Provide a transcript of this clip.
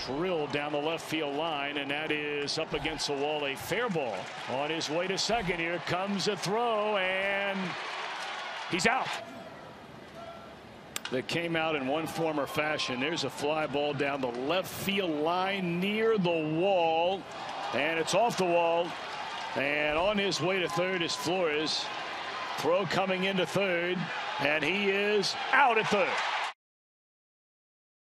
drilled down the left field line, and that is up against the wall. A fair ball. On his way to second. Here comes a throw, and he's out. That came out in one form or fashion. There's a fly ball down the left field line near the wall, and it's off the wall. And on his way to third is Flores. Throw coming into third, and he is out at third.